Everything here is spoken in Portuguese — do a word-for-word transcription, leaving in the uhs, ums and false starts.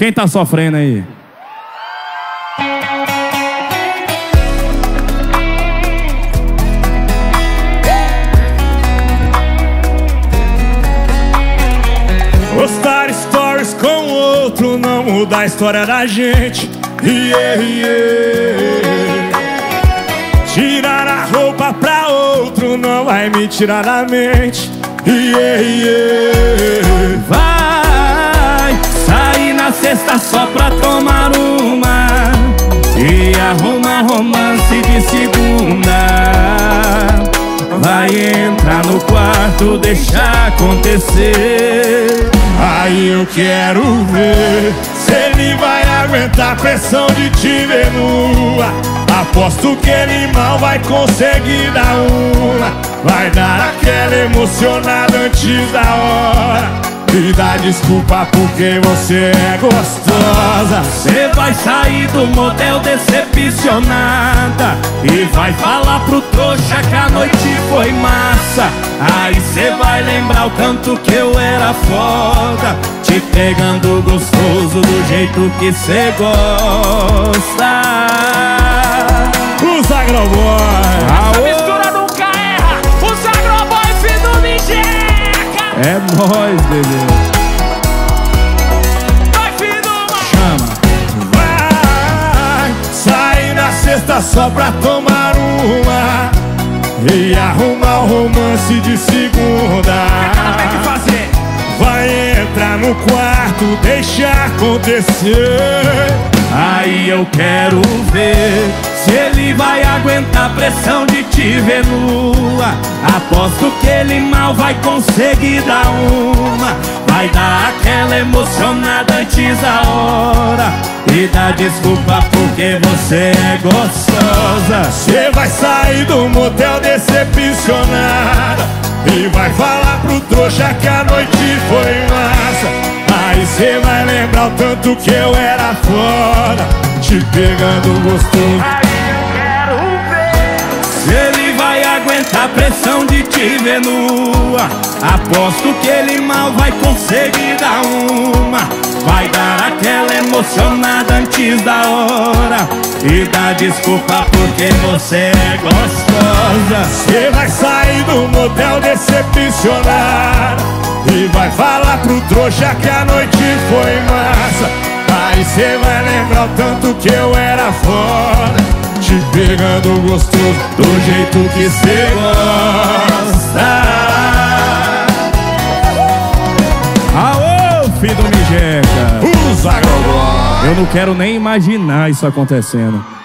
Quem tá sofrendo aí? Postar stories com outro não muda a história da gente. Yeah, yeah. Tirar a roupa pra outro não vai me tirar da mente. Yeah, yeah. Vai sair na sexta só pra tomar uma e arrumar romance de segunda. Vai entrar no quarto, deixar acontecer. Aí eu quero ver se ele vai aguentar a pressão de te ver nua. Aposto que ele mal vai conseguir dar uma. Vai dar aquela emocionada antes da hora e dá desculpa porque você é gostosa. Cê vai sair do motel decepcionada e vai falar pro trouxa que a noite foi massa. Aí cê vai lembrar o tanto que eu era foda, te pegando gostoso do jeito que cê gosta. Os Agroboy, essa mistura nunca erra. Os Agroboy, filho do Mijeca. É nóis, bebê. Vai, filho do Chama. vai sair na sexta só pra tomar uma e arrumar o romance de segunda. O que ela tem que fazer? Vai entrar no quarto, deixar acontecer. Aí eu quero ver se ele vai aguentar a pressão de te ver nua. Aposto que ele mal vai conseguir dar uma. Vai dar aquela emocionada antes da hora e dá desculpa porque você é gostosa. Cê vai sair do motel decepcionada e vai falar pro trouxa que a noite foi massa. Aí cê vai lembrar o tanto que eu era foda, te pegando gostoso. Aí eu quero ver se ele vai aguentar a pressão de te ver nua. Aposto que ele mal vai conseguir dar uma. Vai dar aquela emocionada antes da hora e dá desculpa porque você é gostosa. Cê vai sair do motel decepcionada e vai falar pro trouxa que a noite foi massa. Aí cê vai lembrar o tanto que eu era foda, te pegando gostoso do jeito que cê gosta. Aô, filho do Mijeca. Os Agroboy. Eu não quero nem imaginar isso acontecendo.